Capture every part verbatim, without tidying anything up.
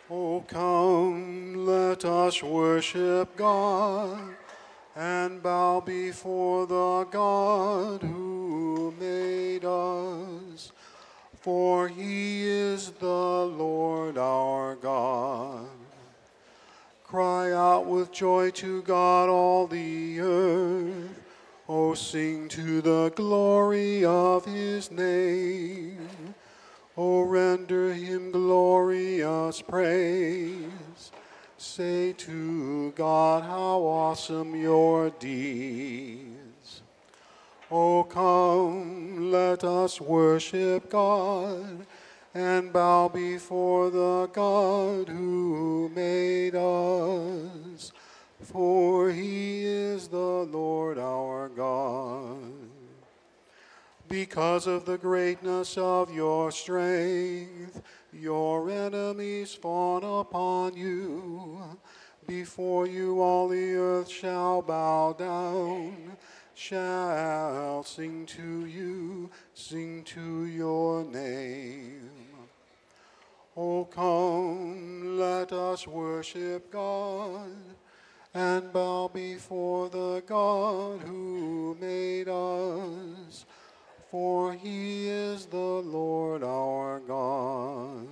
O come, let us worship God, and bow before the God who made us. For he is the Lord our God. Cry out with joy to God, all the earth. O sing to the glory of his name. O render him glorious praise. Say to God, how awesome your deeds. O come, let us worship God, and bow before the God who made us. For he is the Lord our God. Because of the greatness of your strength, your enemies fawn upon you. Before you all the earth shall bow down, shall sing to you, sing to your name. O come, let us worship God, and bow before the God who made us. For he is the Lord our God.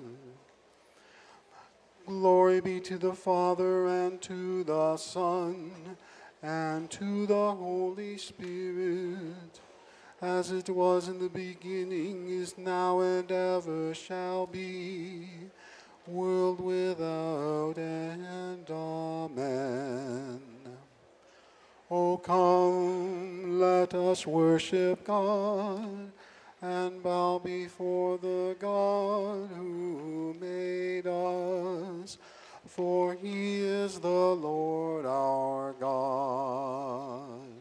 Glory be to the Father, and to the Son, and to the Holy Spirit, as it was in the beginning, is now, and ever shall be, world without end. Amen. O come, let us worship God, and bow before the God who made us. For he is the Lord our God.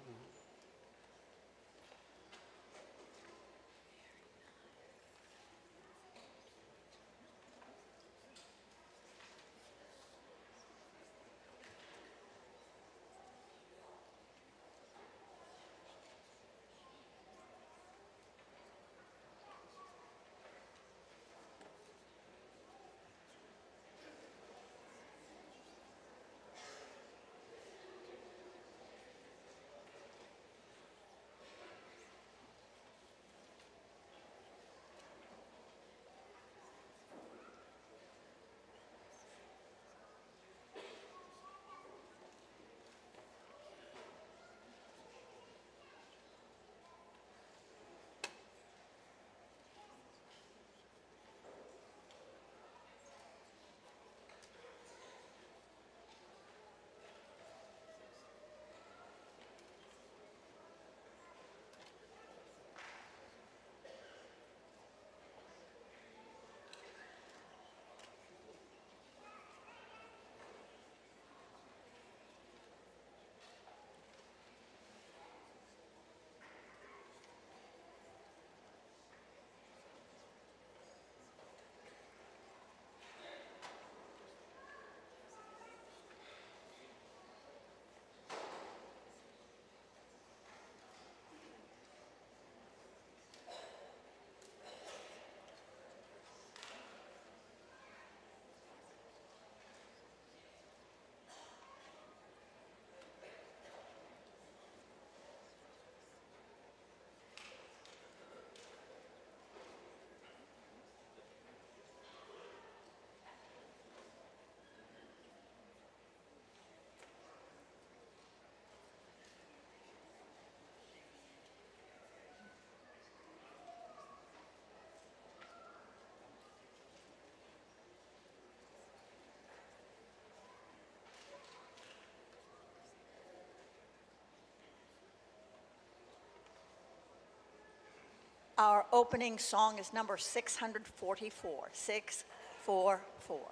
Our opening song is number six hundred forty-four, six four four.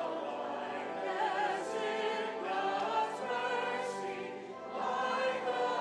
Mercy, like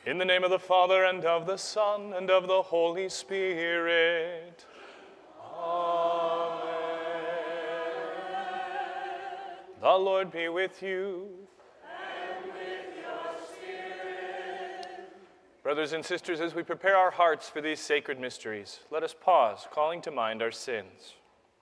In the name of the Father, and of the Son, and of the Holy Spirit. Amen. The Lord be with you. And with your spirit. Brothers and sisters, as we prepare our hearts for these sacred mysteries, let us pause, calling to mind our sins.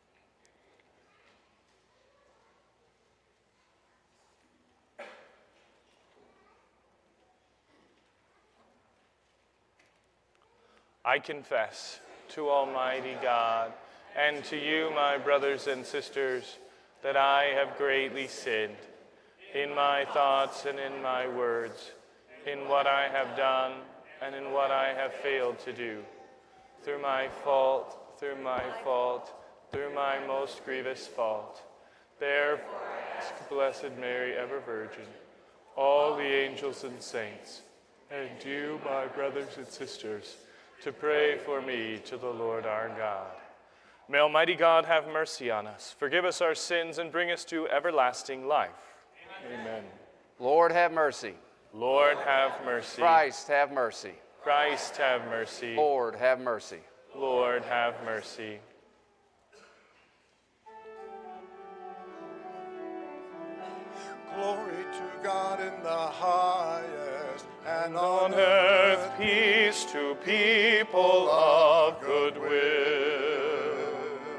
I confess to Almighty God and to you, my brothers and sisters, that I have greatly sinned in my thoughts and in my words, in what I have done and in what I have failed to do, through my fault, through my fault, through my most grievous fault. Therefore, ask Blessed Mary, ever Virgin, all the angels and saints, and you, my brothers and sisters, to pray for me to the Lord our God. May Almighty God have mercy on us, forgive us our sins, and bring us to everlasting life. Amen. Amen. Lord, have mercy. Lord, have mercy. Christ, have mercy. Christ, have mercy. Lord, have mercy. Lord, have mercy. Glory to God in the highest, and On earth peace to people of good will.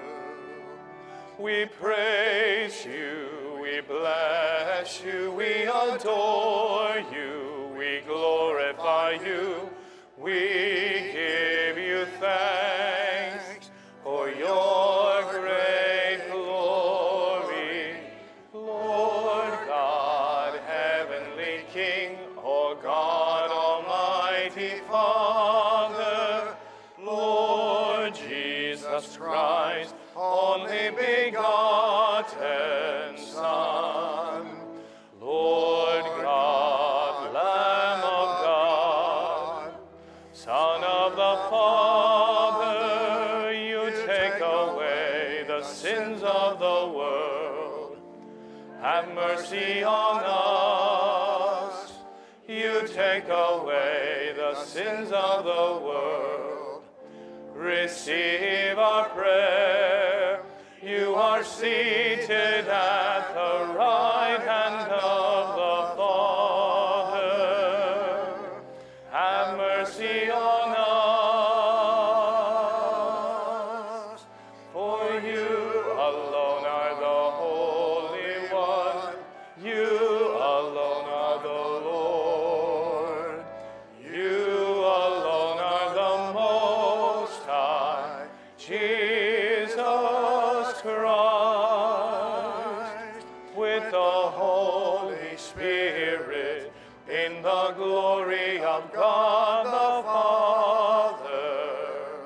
We praise you, we bless you, we adore you, we glorify you, we give you thanks for your great glory. Lord God, heavenly King, O God, Almighty Father, Lord Jesus Christ, only begotten Son, Lord God, Lamb of God, Son of the Father, you take away the sins of the world. Have mercy on us. You take away the sins of the world. Receive our prayer. You are seated at the right hand of the Father. Have mercy on us. For you alone are the Holy One. You alone are the Lord. You alone are the Most High, Jesus Christ, with the Holy Spirit, in the glory of God the Father.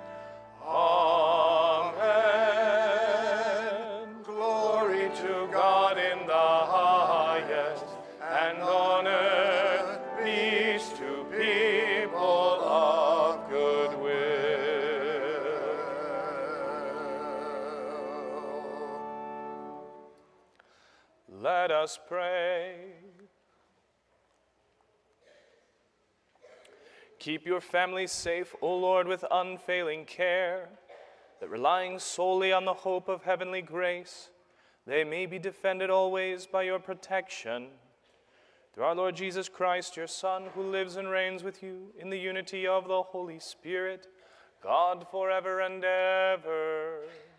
Amen. Glory to God in the highest, and on earth peace to people of good will. Let us pray. Keep your families safe, O Lord, with unfailing care, that relying solely on the hope of heavenly grace, they may be defended always by your protection. Through our Lord Jesus Christ, your Son, who lives and reigns with you in the unity of the Holy Spirit, God forever and ever.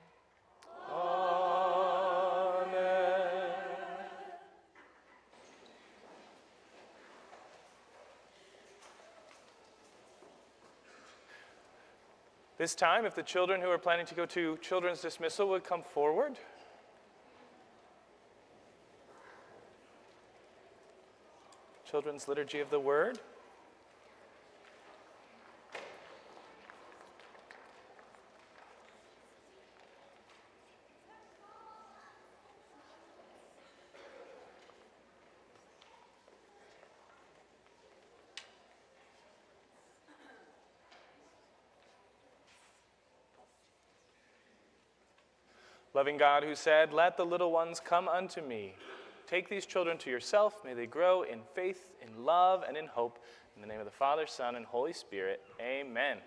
Amen. This time, if the children who are planning to go to children's dismissal would come forward. Children's Liturgy of the Word. Loving God, who said, "Let the little ones come unto me, take these children to yourself. May they grow in faith, in love, and in hope. In the name of the Father, Son, and Holy Spirit, amen.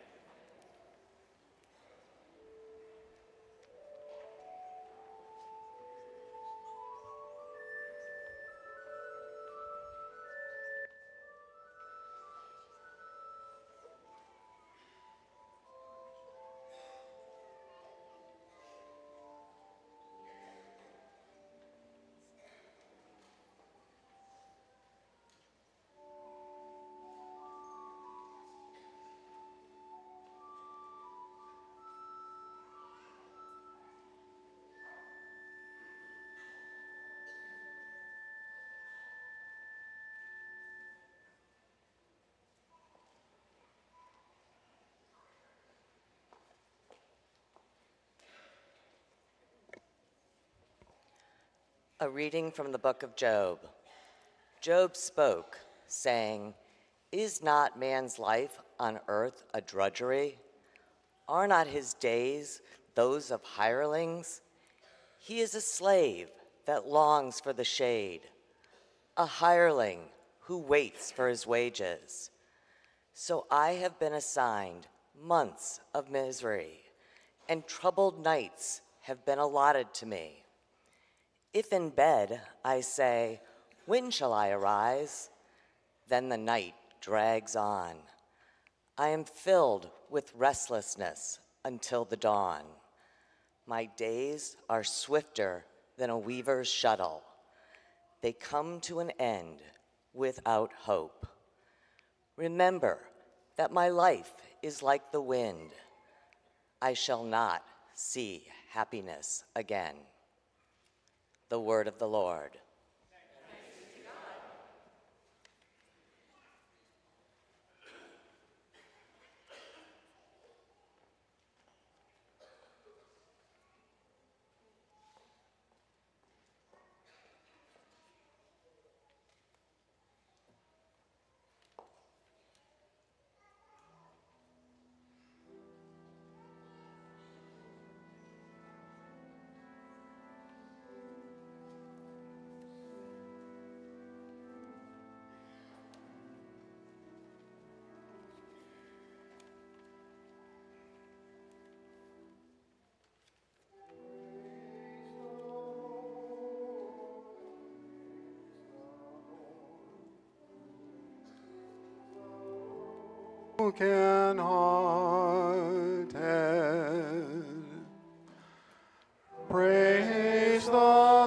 A reading from the book of Job. Job spoke, saying, "Is not man's life on earth a drudgery? Are not his days those of hirelings? He is a slave that longs for the shade, a hireling who waits for his wages. So I have been assigned months of misery, and troubled nights have been allotted to me. If in bed I say, 'When shall I arise?' then the night drags on. I am filled with restlessness until the dawn. My days are swifter than a weaver's shuttle. They come to an end without hope. Remember that my life is like the wind. I shall not see happiness again." The word of the Lord. Broken hearted, praise the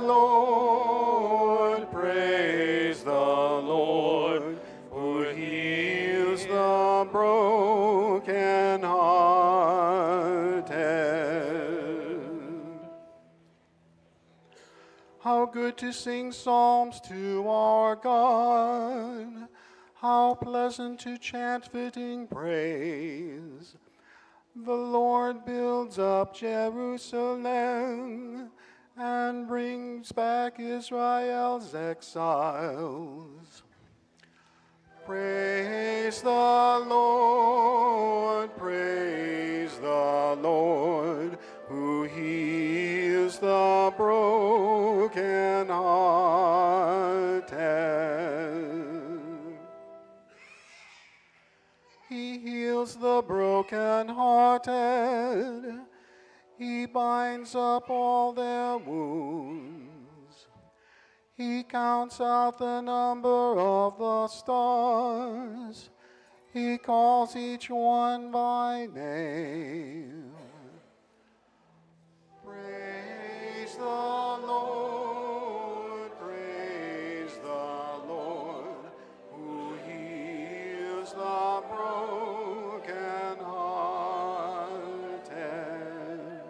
Lord, praise the Lord, who heals the broken hearted. How good to sing psalms to our God. How pleasant to chant fitting praise. The Lord builds up Jerusalem and brings back Israel's exiles. Praise the Lord, praise the Lord, who heals the broken hearted. He heals the broken-hearted. He binds up all their wounds. He counts out the number of the stars. He calls each one by name. Praise the Lord, praise the Lord, who heals the broken hearted.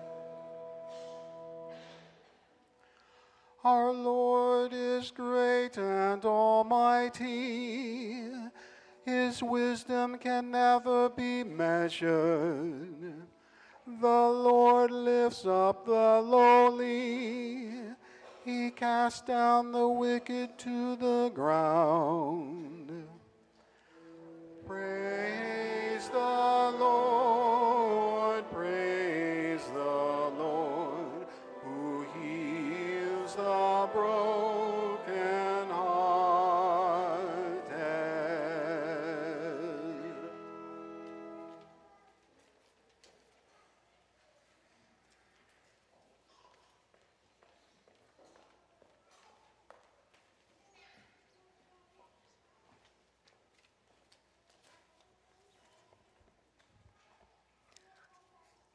Our Lord is great and almighty. His wisdom can never be measured. The Lord lifts up the lowly. He casts down the wicked to the ground. Praise the Lord, praise the Lord, who heals the broken.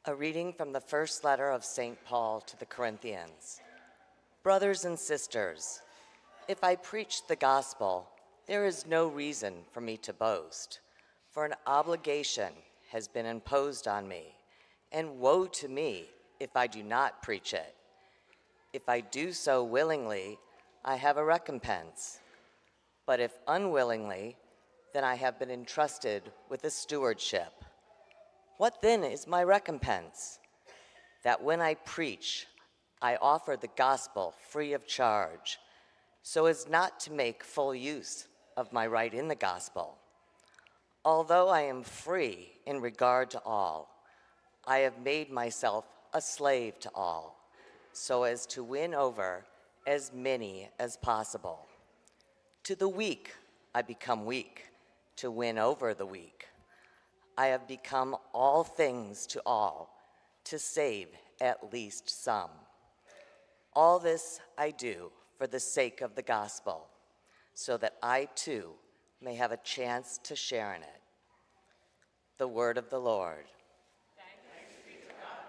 A reading from the first letter of Saint Paul to the Corinthians. Brothers and sisters, if I preach the gospel, there is no reason for me to boast, for an obligation has been imposed on me, and woe to me if I do not preach it. If I do so willingly, I have a recompense. But if unwillingly, then I have been entrusted with a stewardship. What then is my recompense? That when I preach, I offer the gospel free of charge, so as not to make full use of my right in the gospel. Although I am free in regard to all, I have made myself a slave to all, so as to win over as many as possible. To the weak, I become weak, to win over the weak. I have become all things to all, to save at least some. All this I do for the sake of the gospel, so that I too may have a chance to share in it. The word of the Lord. Thanks be to God.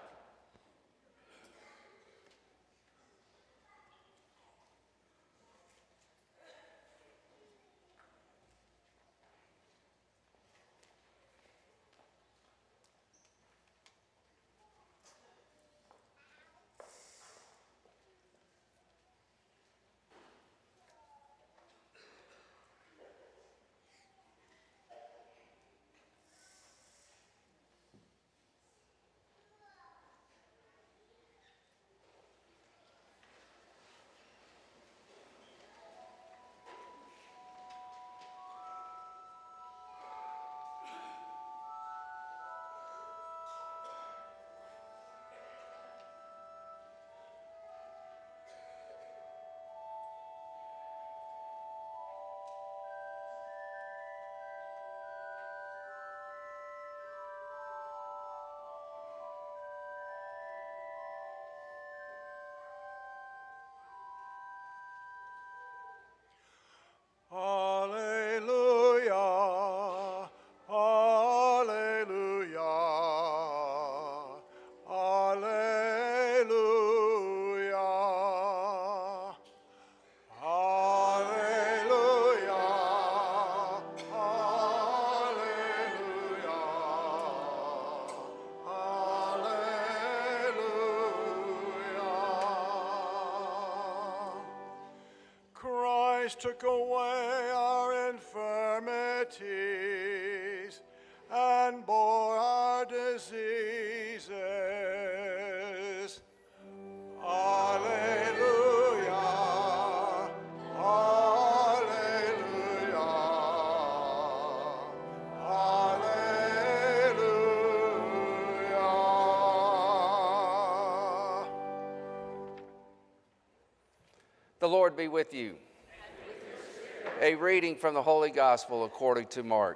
Alleluia, alleluia, alleluia, alleluia, alleluia. Christ took away our infirmities and bore our diseases. Alleluia, alleluia, alleluia. The Lord be with you. A reading from the Holy Gospel according to Mark.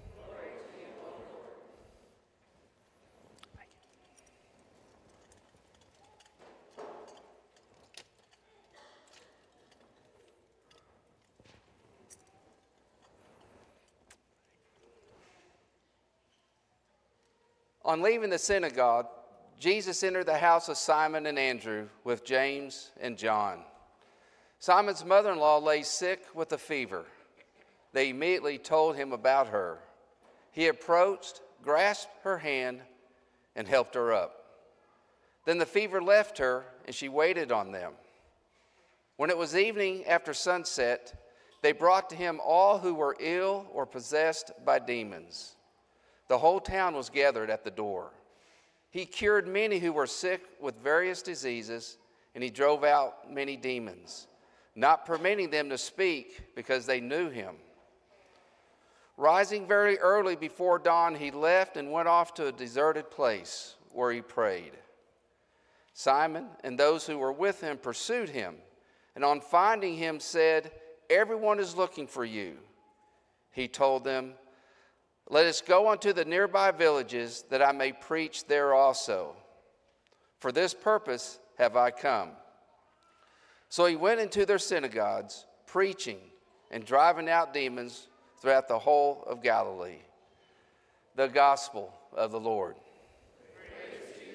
On leaving the synagogue, Jesus entered the house of Simon and Andrew with James and John. Simon's mother-in-law lay sick with a fever. They immediately told him about her. He approached, grasped her hand, and helped her up. Then the fever left her, and she waited on them. When it was evening after sunset, they brought to him all who were ill or possessed by demons. The whole town was gathered at the door. He cured many who were sick with various diseases, and he drove out many demons, not permitting them to speak because they knew him. Rising very early before dawn, he left and went off to a deserted place where he prayed. Simon and those who were with him pursued him, and on finding him said, "Everyone is looking for you." He told them, "Let us go unto the nearby villages that I may preach there also. For this purpose have I come." So he went into their synagogues, preaching and driving out demons throughout the whole of Galilee. The Gospel of the Lord. Praise to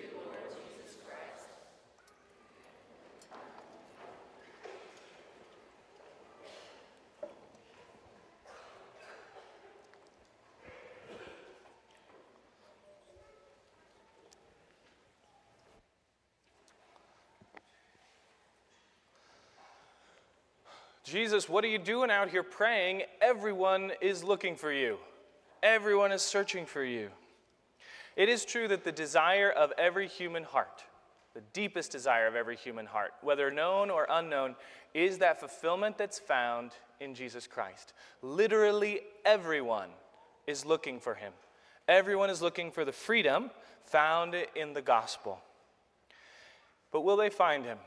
Jesus, what are you doing out here praying? Everyone is looking for you. Everyone is searching for you. It is true that the desire of every human heart, the deepest desire of every human heart, whether known or unknown, is that fulfillment that's found in Jesus Christ. Literally everyone is looking for him. Everyone is looking for the freedom found in the gospel. But will they find him?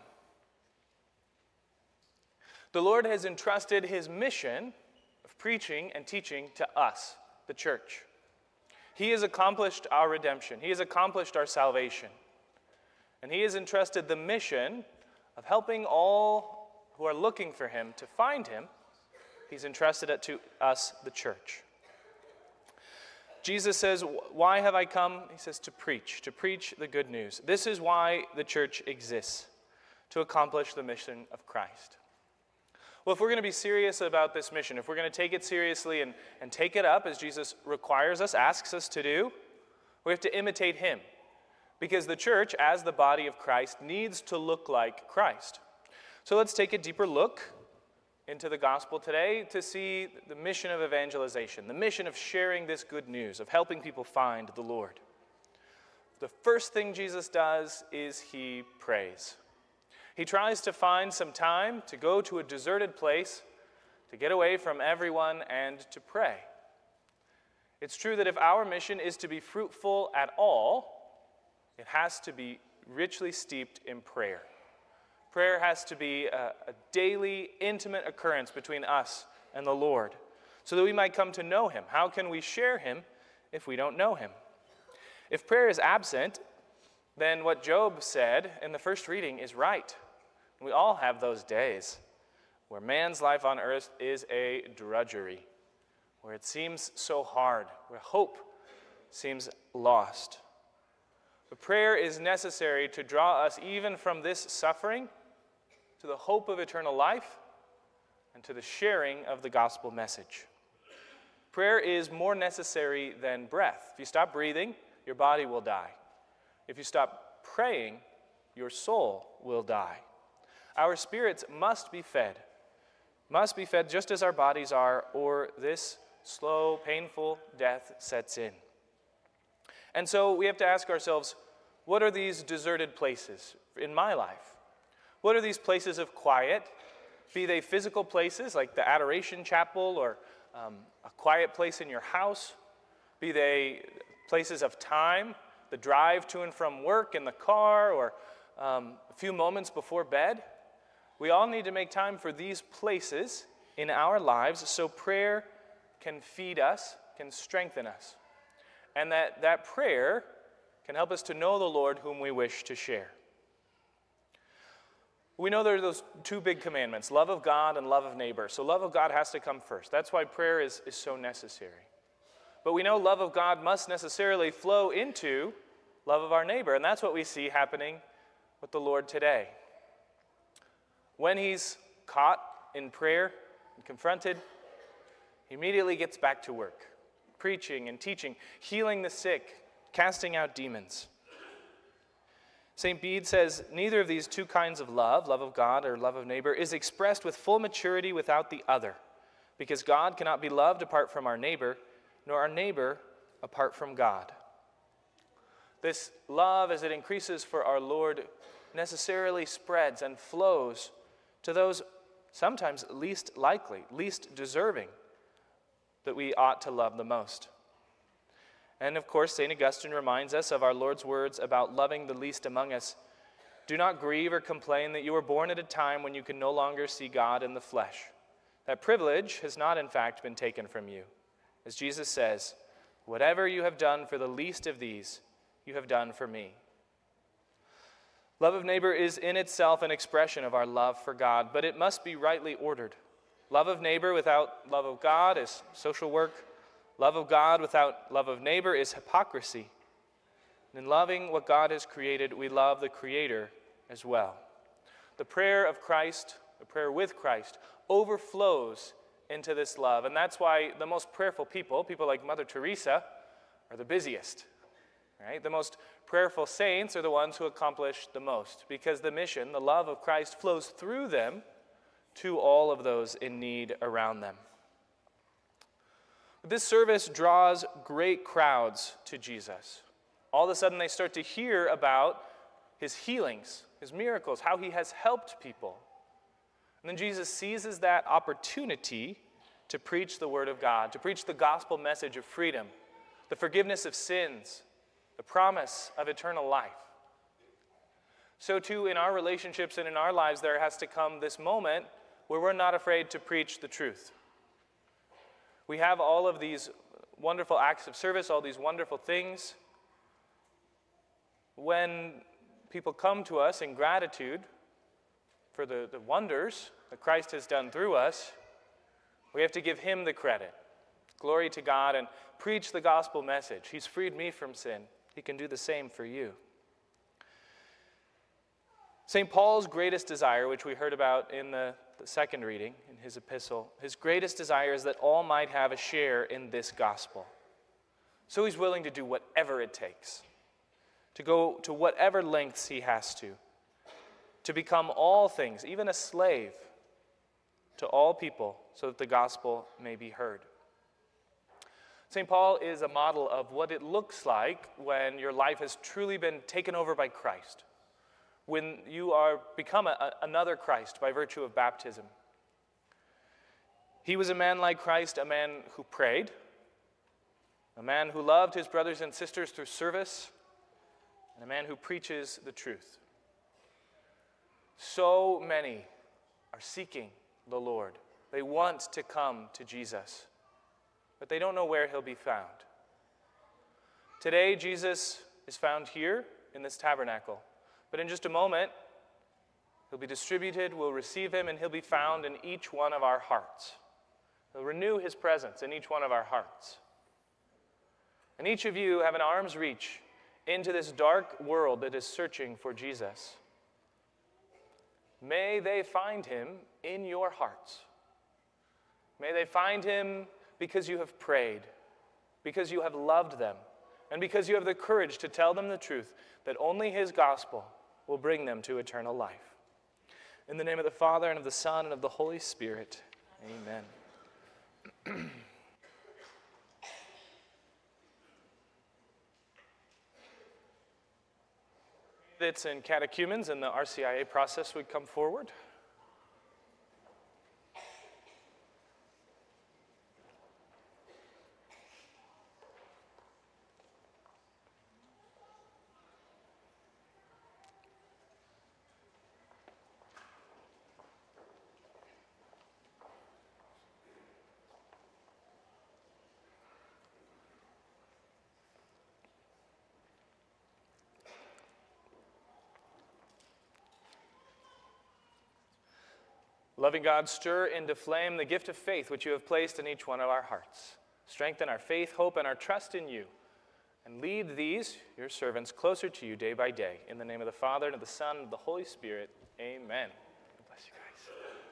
The Lord has entrusted his mission of preaching and teaching to us, the church. He has accomplished our redemption. He has accomplished our salvation. And he has entrusted the mission of helping all who are looking for him to find him. He's entrusted it to us, the church. Jesus says, why have I come? He says, to preach, to preach the good news. This is why the church exists, to accomplish the mission of Christ. Well, if we're going to be serious about this mission, if we're going to take it seriously and, and take it up as Jesus requires us, asks us to do, we have to imitate him. Because the church, as the body of Christ, needs to look like Christ. So let's take a deeper look into the gospel today to see the mission of evangelization, the mission of sharing this good news, of helping people find the Lord. The first thing Jesus does is he prays. He tries to find some time to go to a deserted place, to get away from everyone and to pray. It's true that if our mission is to be fruitful at all, it has to be richly steeped in prayer. Prayer has to be a, a daily, intimate occurrence between us and the Lord, so that we might come to know him. How can we share him if we don't know him? If prayer is absent, then what Job said in the first reading is right. We all have those days where man's life on earth is a drudgery, where it seems so hard, where hope seems lost. But prayer is necessary to draw us even from this suffering to the hope of eternal life and to the sharing of the gospel message. Prayer is more necessary than breath. If you stop breathing, your body will die. If you stop praying, your soul will die. Our spirits must be fed, must be fed just as our bodies are, or this slow, painful death sets in. And so we have to ask ourselves, what are these deserted places in my life? What are these places of quiet? Be they physical places like the Adoration Chapel or um, a quiet place in your house? Be they places of time, the drive to and from work in the car, or um, a few moments before bed? We all need to make time for these places in our lives so prayer can feed us, can strengthen us, and that that prayer can help us to know the Lord whom we wish to share. We know there are those two big commandments, love of God and love of neighbor. So love of God has to come first. That's why prayer is, is so necessary. But we know love of God must necessarily flow into love of our neighbor, and that's what we see happening with the Lord today. When he's caught in prayer and confronted, he immediately gets back to work, preaching and teaching, healing the sick, casting out demons. Saint Bede says, neither of these two kinds of love, love of God or love of neighbor, is expressed with full maturity without the other, because God cannot be loved apart from our neighbor, nor our neighbor apart from God. This love, as it increases for our Lord, necessarily spreads and flows to those sometimes least likely, least deserving, that we ought to love the most. And of course, Saint Augustine reminds us of our Lord's words about loving the least among us. Do not grieve or complain that you were born at a time when you can no longer see God in the flesh. That privilege has not in fact been taken from you. As Jesus says, whatever you have done for the least of these, you have done for me. Love of neighbor is in itself an expression of our love for God, but it must be rightly ordered. Love of neighbor without love of God is social work. Love of God without love of neighbor is hypocrisy. And in loving what God has created, we love the Creator as well. The prayer of Christ, the prayer with Christ, overflows into this love. And that's why the most prayerful people, people like Mother Teresa, are the busiest. Right? The most prayerful saints are the ones who accomplish the most, because the mission, the love of Christ, flows through them to all of those in need around them. This service draws great crowds to Jesus. All of a sudden, they start to hear about his healings, his miracles, how he has helped people. And then Jesus seizes that opportunity to preach the word of God, to preach the gospel message of freedom, the forgiveness of sins, the promise of eternal life. So too, in our relationships and in our lives, there has to come this moment where we're not afraid to preach the truth. We have all of these wonderful acts of service, all these wonderful things. When people come to us in gratitude for the, the wonders that Christ has done through us, we have to give him the credit. Glory to God, and preach the gospel message. He's freed me from sin. He can do the same for you. Saint Paul's greatest desire, which we heard about in the, the second reading in his epistle, his greatest desire is that all might have a share in this gospel. So he's willing to do whatever it takes, to go to whatever lengths he has to, to become all things, even a slave, to all people, so that the gospel may be heard. Saint Paul is a model of what it looks like when your life has truly been taken over by Christ, when you are become a, a, another Christ by virtue of baptism. He was a man like Christ, a man who prayed, a man who loved his brothers and sisters through service, and a man who preaches the truth. So many are seeking the Lord. They want to come to Jesus, but they don't know where he'll be found. Today, Jesus is found here in this tabernacle, but in just a moment, he'll be distributed, we'll receive him, and he'll be found in each one of our hearts. He'll renew his presence in each one of our hearts. And each of you have an arm's reach into this dark world that is searching for Jesus. May they find him in your hearts. May they find him because you have prayed, because you have loved them, and because you have the courage to tell them the truth that only his gospel will bring them to eternal life. In the name of the Father, and of the Son, and of the Holy Spirit, amen. Candidates and catechumens in the R C I A process would come forward. Loving God, stir into flame the gift of faith which you have placed in each one of our hearts. Strengthen our faith, hope, and our trust in you. And lead these, your servants, closer to you day by day. In the name of the Father, and of the Son, and of the Holy Spirit, amen. God bless you guys.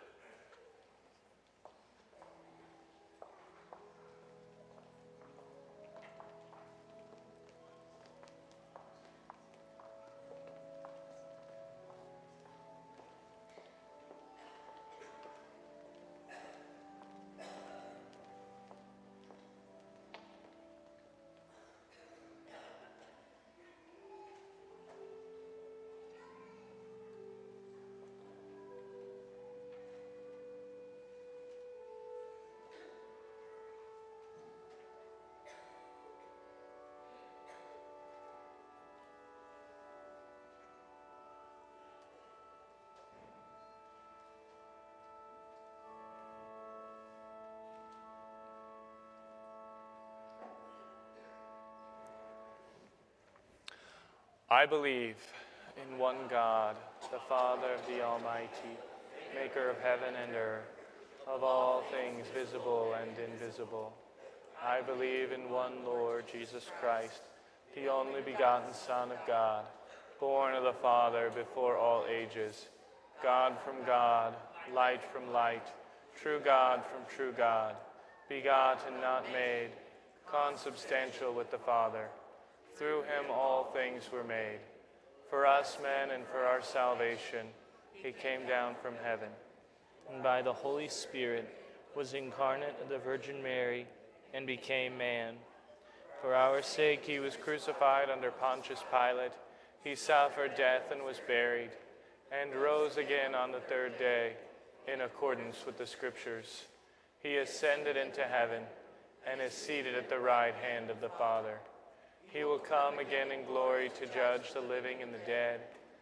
I believe in one God, the Father of the Almighty, maker of heaven and earth, of all things visible and invisible. I believe in one Lord Jesus Christ, the only begotten Son of God, born of the Father before all ages, God from God, light from light, true God from true God, begotten, not made, consubstantial with the Father. Through him all things were made. For us men and for our salvation, he came down from heaven. and by the Holy Spirit was incarnate of the Virgin Mary and became man. For our sake he was crucified under Pontius Pilate. He suffered death and was buried, and rose again on the third day in accordance with the Scriptures. He ascended into heaven and is seated at the right hand of the Father. He will come again in glory to judge the living and the dead.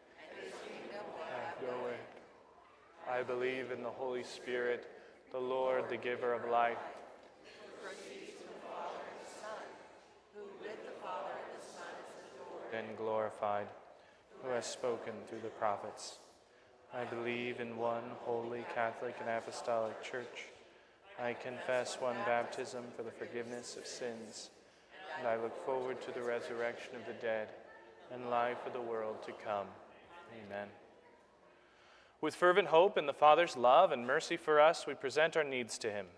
Have your way. I believe in the Holy Spirit, the Lord, the giver of life. Who proceeds from the Father and the Son, who with the Father and the Son is adored And glorified, who has spoken through the prophets. I believe in one holy Catholic and Apostolic Church. I confess one baptism for the forgiveness of sins, and I look forward to the resurrection of the dead and life of the world to come. Amen. With fervent hope in the Father's love and mercy for us, we present our needs to him.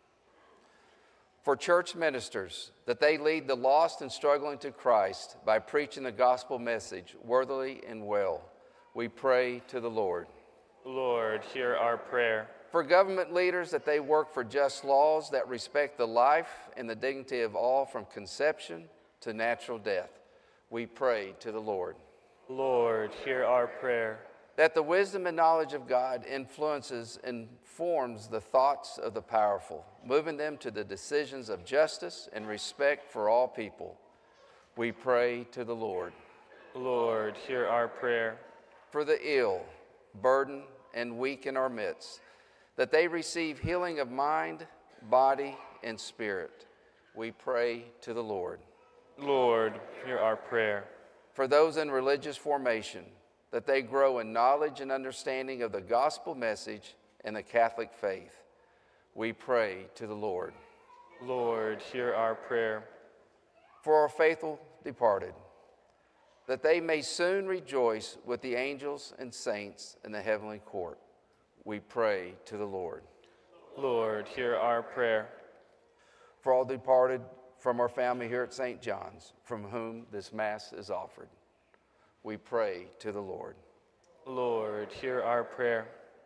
For church ministers, that they lead the lost and struggling to Christ by preaching the gospel message worthily and well, we pray to the Lord. Lord, hear our prayer. For government leaders, that they work for just laws that respect the life and the dignity of all from conception to natural death, we pray to the Lord. Lord, hear our prayer. That the wisdom and knowledge of God influences and forms the thoughts of the powerful, moving them to the decisions of justice and respect for all people, we pray to the Lord. Lord, hear our prayer. For the ill, burdened, and weak in our midst, that they receive healing of mind, body, and spirit, we pray to the Lord. Lord, hear our prayer. For those in religious formation, that they grow in knowledge and understanding of the gospel message and the Catholic faith, we pray to the Lord. Lord, hear our prayer. For our faithful departed, that they may soon rejoice with the angels and saints in the heavenly court, we pray to the Lord. Lord, hear our prayer. For all departed from our family here at Saint John's, from whom this Mass is offered, we pray to the Lord. Lord, hear our prayer.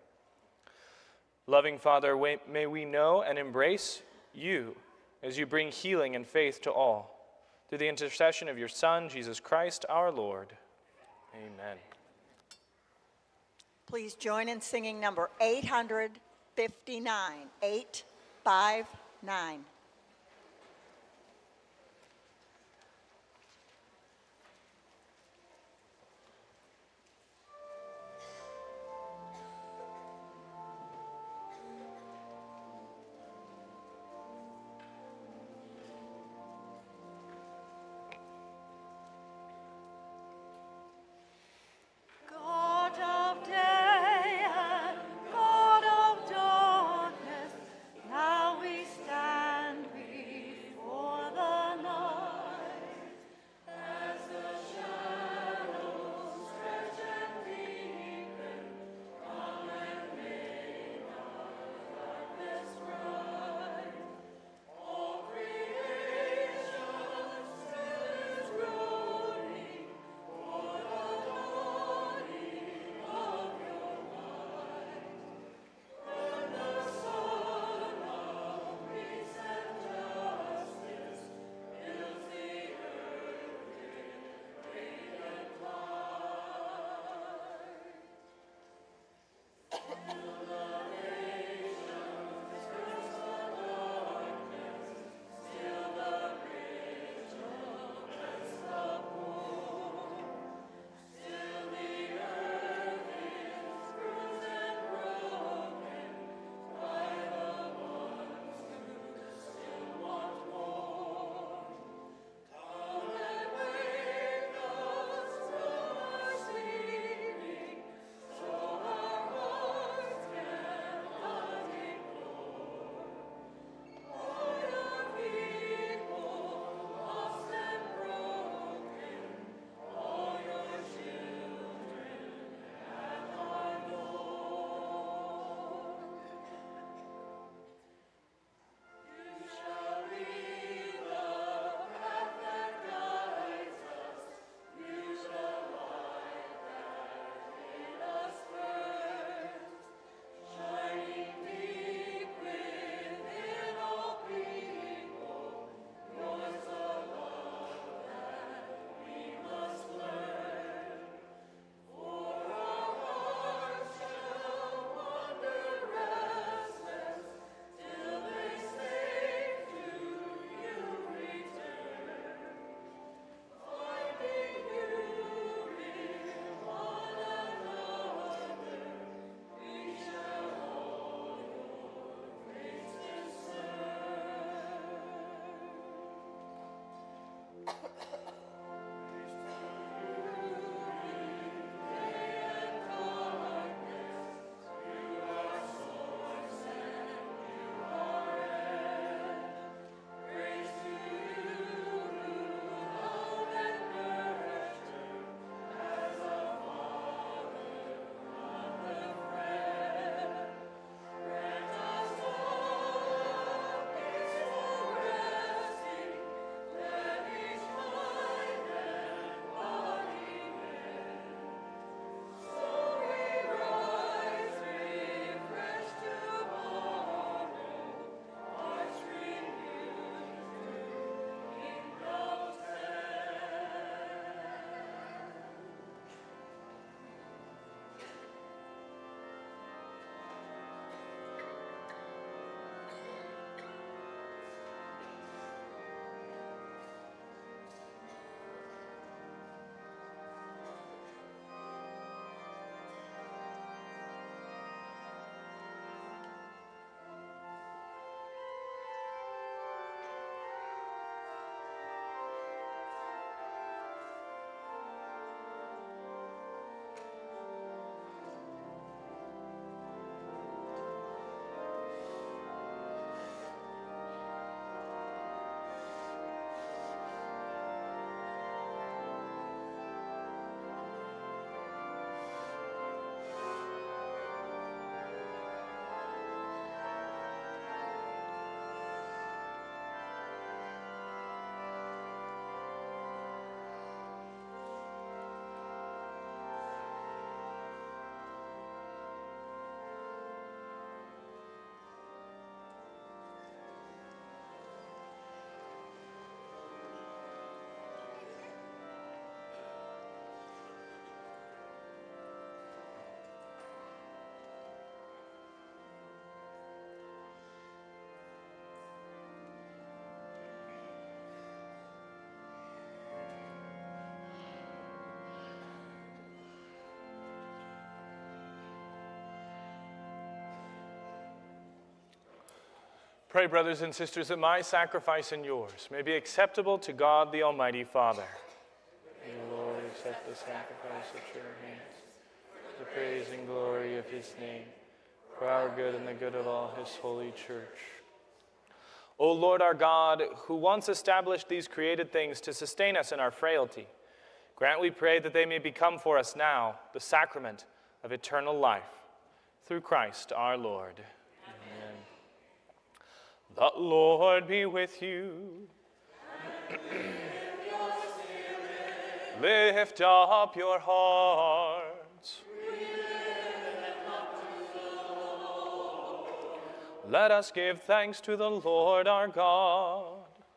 Loving Father, may we know and embrace you as you bring healing and faith to all, through the intercession of your Son, Jesus Christ, our Lord. Amen. Please join in singing number eight hundred fifty-nine, eight five nine. God of day and God of darkness, now we stand Pray, brothers and sisters, that my sacrifice and yours may be acceptable to God the Almighty Father. May the Lord accept the sacrifice at your hands, for the praise and glory of his name, for our good and the good of all his holy church. O Lord our God, who once established these created things to sustain us in our frailty, grant, we pray, that they may become for us now the sacrament of eternal life, through Christ our Lord. Amen. The Lord be with you. Lift up your hearts. Let us give thanks to the Lord our God.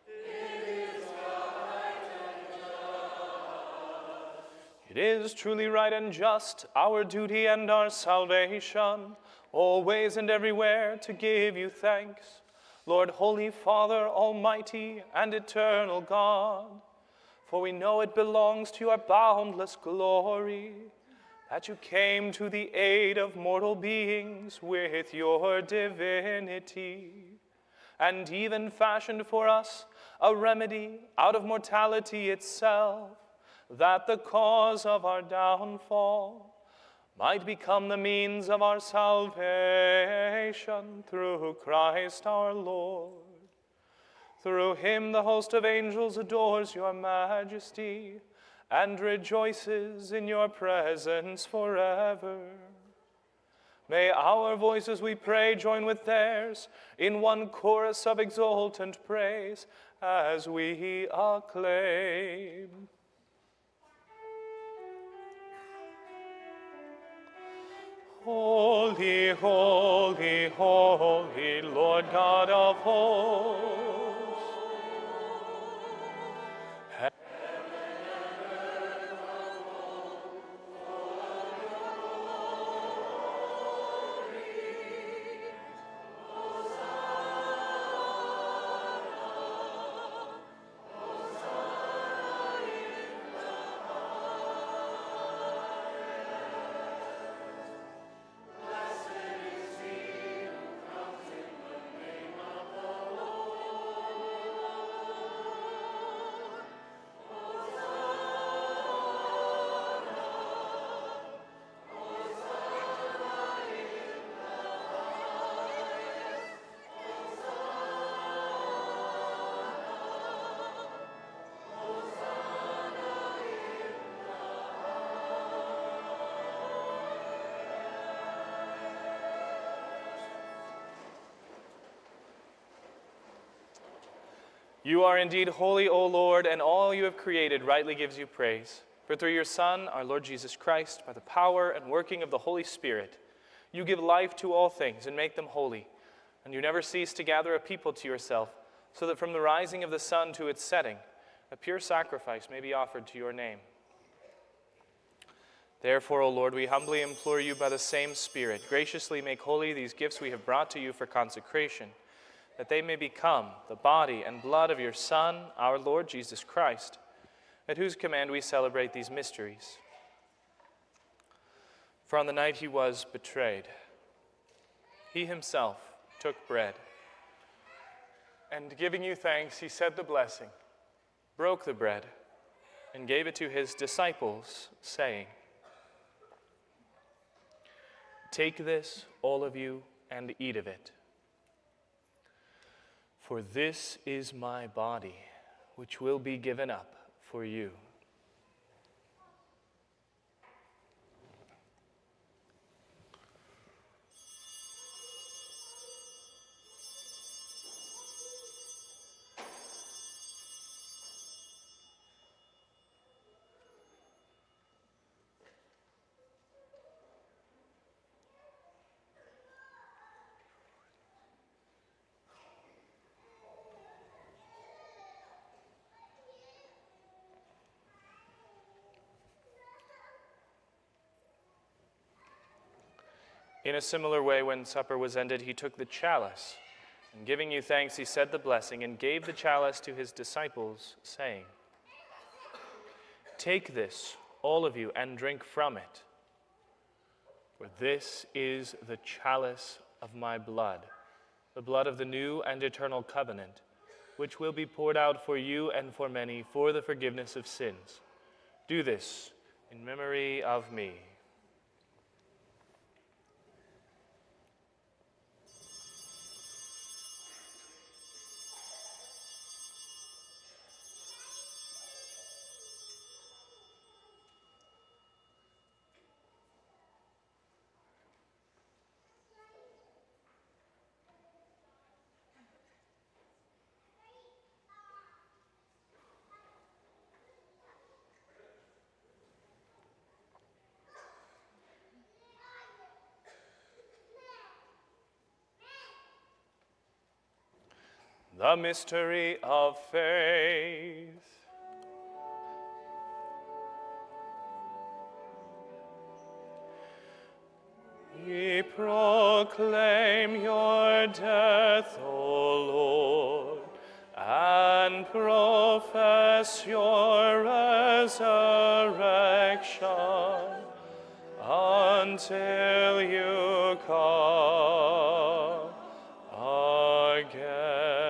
It is truly right and just, our duty and our salvation, always and everywhere to give you thanks, Lord, Holy Father, Almighty and eternal God. For we know it belongs to your boundless glory that you came to the aid of mortal beings with your divinity, and even fashioned for us a remedy out of mortality itself, that the cause of our downfall might become the means of our salvation through Christ our Lord. Through him the host of angels adores your majesty and rejoices in your presence forever. May our voices, we pray, join with theirs in one chorus of exultant praise as we acclaim. Holy, holy, holy, Lord God of hosts. You are indeed holy, O Lord, and all you have created rightly gives you praise. For through your Son, our Lord Jesus Christ, by the power and working of the Holy Spirit, you give life to all things and make them holy. And you never cease to gather a people to yourself, so that from the rising of the sun to its setting, a pure sacrifice may be offered to your name. Therefore, O Lord, we humbly implore you by the same Spirit, graciously make holy these gifts we have brought to you for consecration, that they may become the body and blood of your Son, our Lord Jesus Christ, at whose command we celebrate these mysteries. For on the night he was betrayed, he himself took bread, and giving you thanks, he said the blessing, broke the bread, and gave it to his disciples, saying, "Take this, all of you, and eat of it. For this is my body, which will be given up for you." In a similar way, when supper was ended, he took the chalice, and giving you thanks, he said the blessing, and gave the chalice to his disciples, saying, "Take this, all of you, and drink from it. For this is the chalice of my blood, the blood of the new and eternal covenant, which will be poured out for you and for many for the forgiveness of sins. Do this in memory of me. The mystery of faith. We proclaim your death, O Lord, and profess your resurrection until you come again.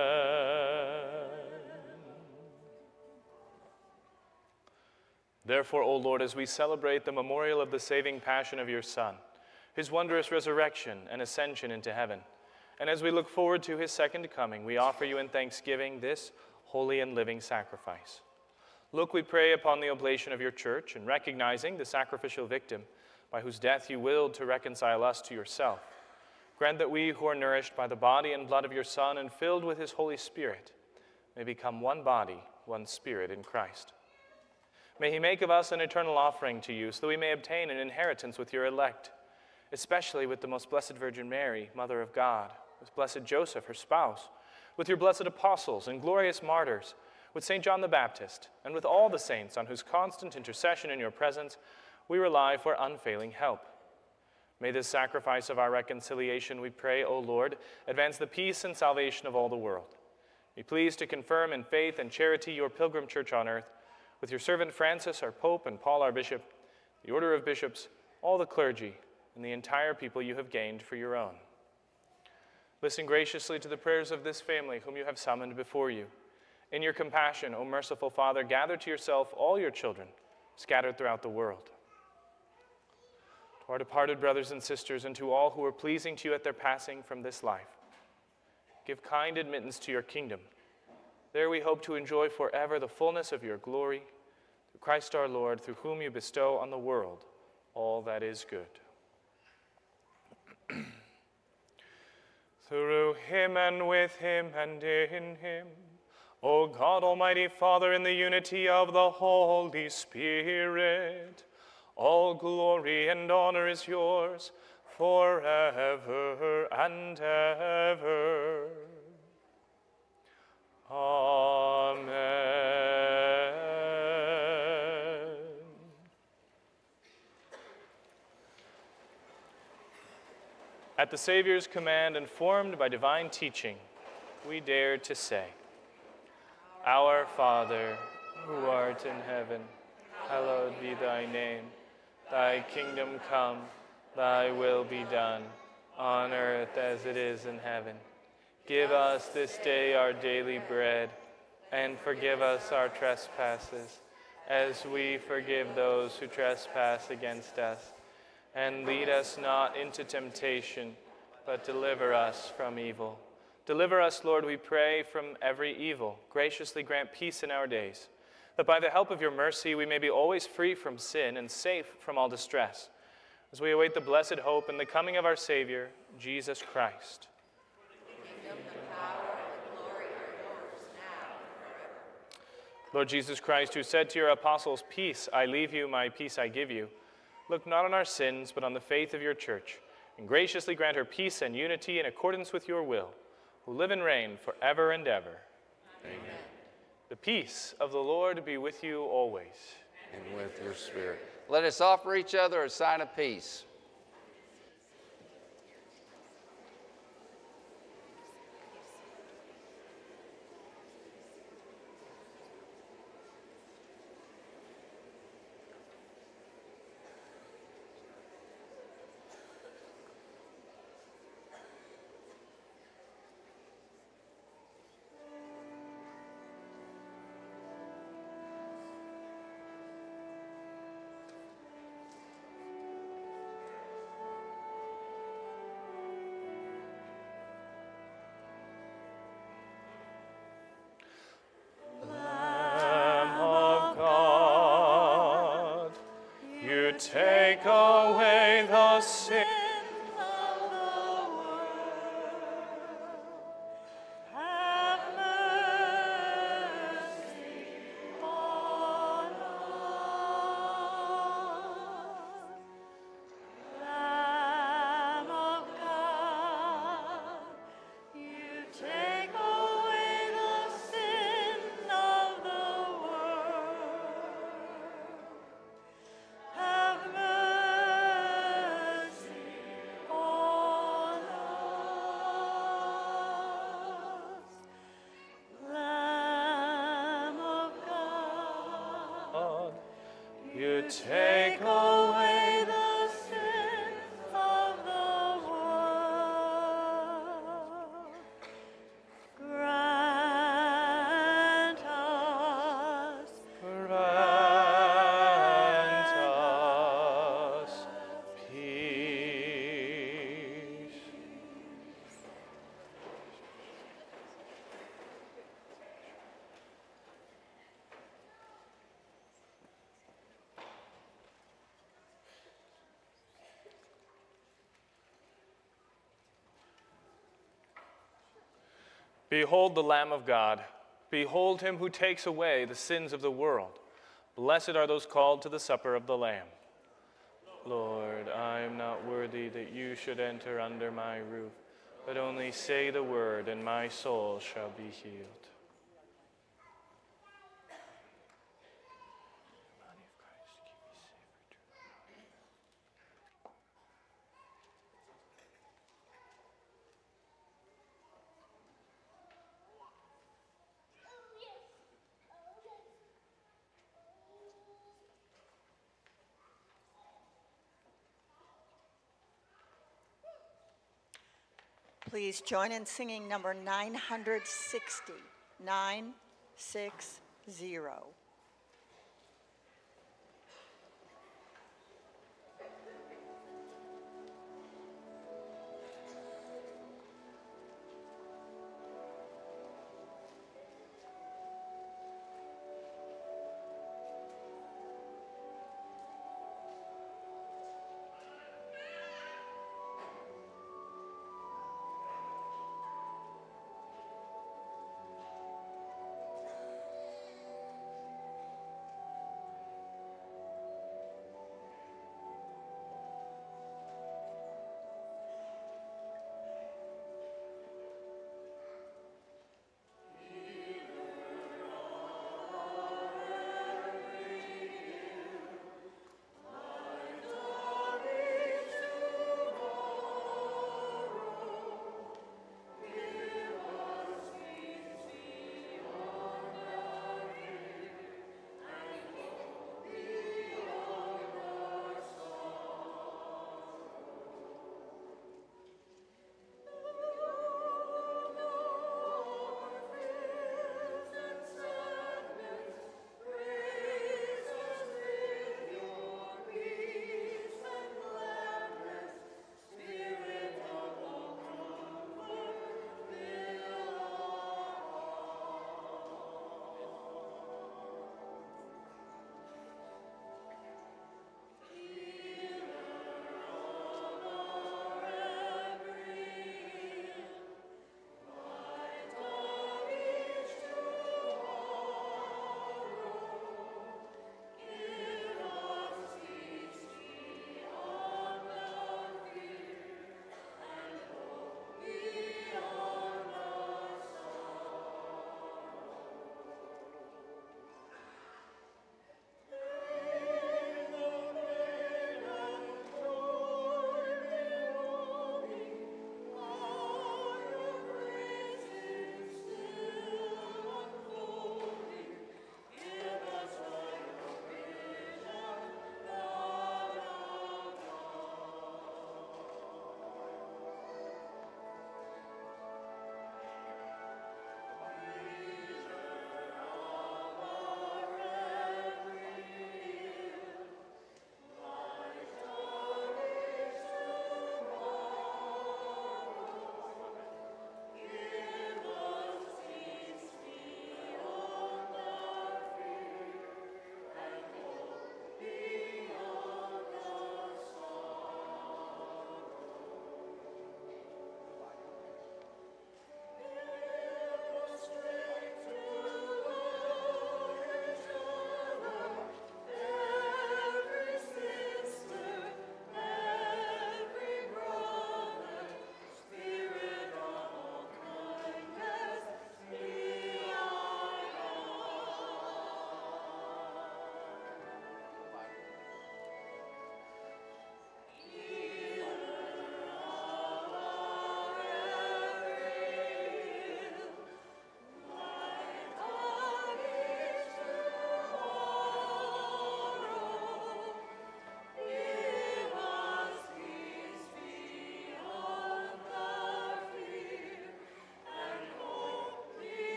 Therefore, O Lord, as we celebrate the memorial of the saving passion of your Son, his wondrous resurrection and ascension into heaven, and as we look forward to his second coming, we offer you in thanksgiving this holy and living sacrifice. Look, we pray, upon the oblation of your church, and recognizing the sacrificial victim by whose death you willed to reconcile us to yourself. Grant that we who are nourished by the body and blood of your Son and filled with his Holy Spirit may become one body, one spirit in Christ. May he make of us an eternal offering to you, so that we may obtain an inheritance with your elect, especially with the most blessed Virgin Mary, Mother of God, with blessed Joseph, her spouse, with your blessed apostles and glorious martyrs, with Saint John the Baptist, and with all the saints on whose constant intercession in your presence we rely for unfailing help. May this sacrifice of our reconciliation, we pray, O Lord, advance the peace and salvation of all the world. Be pleased to confirm in faith and charity your pilgrim church on earth, with your servant Francis, our Pope, and Paul, our Bishop, the order of bishops, all the clergy, and the entire people you have gained for your own. Listen graciously to the prayers of this family whom you have summoned before you. In your compassion, O merciful Father, gather to yourself all your children scattered throughout the world. To our departed brothers and sisters, and to all who are pleasing to you at their passing from this life, give kind admittance to your kingdom. There we hope to enjoy forever the fullness of your glory, through Christ our Lord, through whom you bestow on the world all that is good. Through him and with him and in him, O God, Almighty Father, in the unity of the Holy Spirit, all glory and honor is yours forever and ever. Amen. At the Savior's command, informed by divine teaching, we dare to say, Our Father, who art in heaven, hallowed be thy name. Thy kingdom come, thy will be done, on earth as it is in heaven. Give us this day our daily bread, and forgive us our trespasses, as we forgive those who trespass against us. And lead us not into temptation, but deliver us from evil. Deliver us, Lord, we pray, from every evil. Graciously grant peace in our days, that by the help of your mercy we may be always free from sin and safe from all distress, as we await the blessed hope and the coming of our Savior, Jesus Christ. Lord Jesus Christ, who said to your apostles, Peace I leave you, my peace I give you, look not on our sins, but on the faith of your church, and graciously grant her peace and unity in accordance with your will, who live and reign forever and ever. Amen. The peace of the Lord be with you always. And with your spirit. Let us offer each other a sign of peace. take away the sin of the world, have mercy on us. Lamb of God, you take away the sin of the world. Have mercy on us. Lamb of God, you take away the sin of the world. Grant us grant us peace. Behold the Lamb of God. Behold him who takes away the sins of the world. Blessed are those called to the supper of the Lamb. Lord, I am not worthy that you should enter under my roof, but only say the word, and my soul shall be healed. Please join in singing number nine hundred sixty, nine six zero.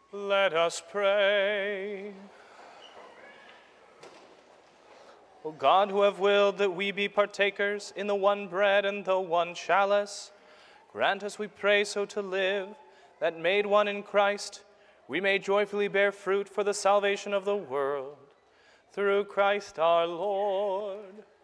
Let us pray. O God, who have willed that we be partakers in the one bread and the one chalice, grant us, we pray, so to live, that made one in Christ, we may joyfully bear fruit for the salvation of the world. Through Christ our Lord.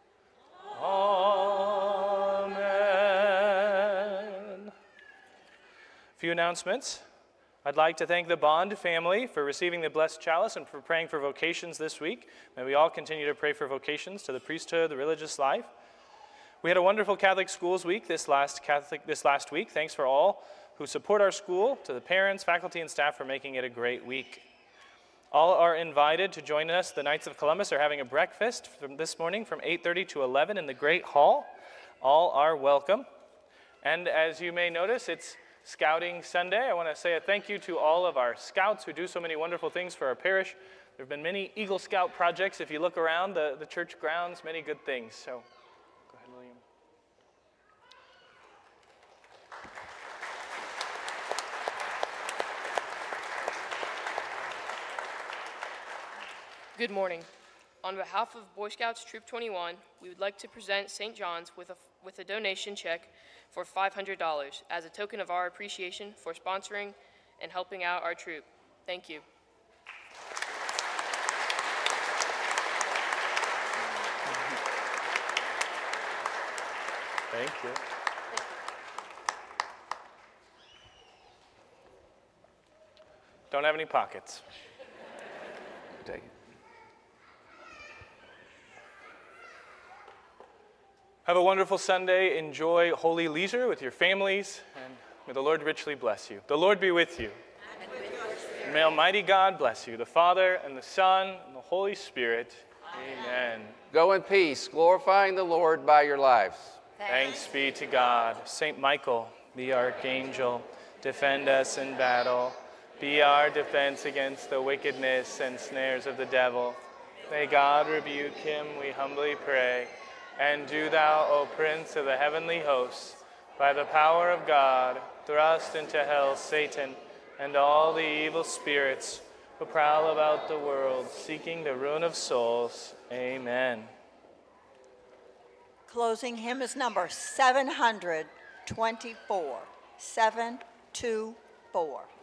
Amen. A few announcements. I'd like to thank the Bond family for receiving the blessed chalice and for praying for vocations this week. May we all continue to pray for vocations to the priesthood, the religious life. We had a wonderful Catholic Schools Week this last Catholic this last week. Thanks for all who support our school, to the parents, faculty, and staff for making it a great week. All are invited to join us. The Knights of Columbus are having a breakfast from this morning from eight thirty to eleven in the Great Hall. All are welcome. And as you may notice, it's Scouting Sunday. I want to say a thank you to all of our scouts who do so many wonderful things for our parish. There have been many Eagle Scout projects. If you look around the, the church grounds, many good things. So, go ahead, William. Good morning. On behalf of Boy Scouts Troop twenty-one, we would like to present Saint John's with a, with a donation check for five hundred dollars as a token of our appreciation for sponsoring and helping out our troop. Thank you. Thank you. Don't have any pockets. Take it. Have a wonderful Sunday. Enjoy holy leisure with your families, and may the Lord richly bless you. The Lord be with you. And with your spirit. May Almighty God bless you, the Father, and the Son, and the Holy Spirit. Amen. Go in peace, glorifying the Lord by your lives. Thanks be to God. Saint Michael, the archangel, defend us in battle. Be our defense against the wickedness and snares of the devil. May God rebuke him, we humbly pray. And do thou, O Prince of the heavenly hosts, by the power of God, thrust into hell Satan and all the evil spirits who prowl about the world, seeking the ruin of souls. Amen. Closing hymn is number seven hundred twenty-four. seven two four.